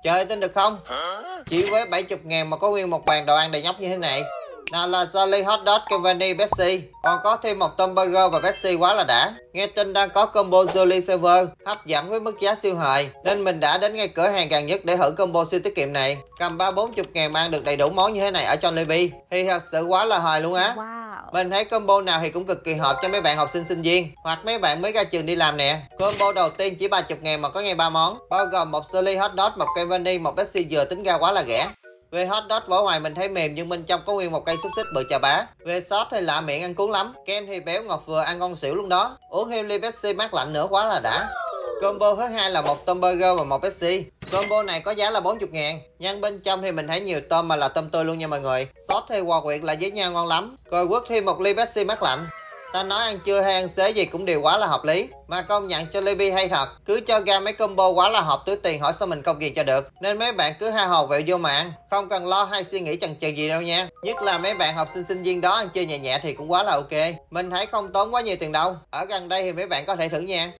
Trời, tin được không? Chỉ với 70.000 mà có nguyên một bàn đồ ăn đầy nhóc như thế này. Nào là Jolly Hot Dog, Cavani, Pepsi. Còn có thêm một tom burger và Pepsi, quá là đã. Nghe tin đang có combo Jolly Server hấp dẫn với mức giá siêu hời, nên mình đã đến ngay cửa hàng gần nhất để thử combo siêu tiết kiệm này. Cầm 30-40 ngàn mà ăn được đầy đủ món như thế này ở Jollibee thì thật sự quá là hời luôn á. Mình thấy combo nào thì cũng cực kỳ hợp cho mấy bạn học sinh sinh viên hoặc mấy bạn mới ra trường đi làm nè. Combo đầu tiên chỉ 30 ngàn mà có ngay 3 món, bao gồm một Jolly Hot Dog, một Cavani, một Pepsi, vừa tính ra quá là rẻ. Về hot dog vỏ ngoài mình thấy mềm nhưng bên trong có nguyên một cây xúc xích bự chà bá. Về sốt thì lạ miệng ăn cuốn lắm. Kem thì béo ngọt vừa, ăn ngon xỉu luôn đó. Uống thêm ly Pepsi mát lạnh nữa, quá là đã. Combo thứ hai là một tôm burger và một Pepsi. Combo này có giá là 40 ngàn. Nhưng bên trong thì mình thấy nhiều tôm mà là tôm tươi luôn nha mọi người. Sốt thì hòa quyện lại với nhau ngon lắm. Rồi quất thêm một ly Pepsi mát lạnh. Ta nói ăn trưa hay ăn xế gì cũng đều quá là hợp lý. Mà công nhận Jollibee hay thật, cứ cho ra mấy combo quá là hợp túi tiền, hỏi sao mình không ghiền cho được. Nên mấy bạn cứ ha hồ vẹo vô mà ăn, không cần lo hay suy nghĩ chần chừ gì đâu nha. Nhất là mấy bạn học sinh sinh viên đó ăn chơi nhẹ nhẹ thì cũng quá là ok. Mình thấy không tốn quá nhiều tiền đâu. Ở gần đây thì mấy bạn có thể thử nha.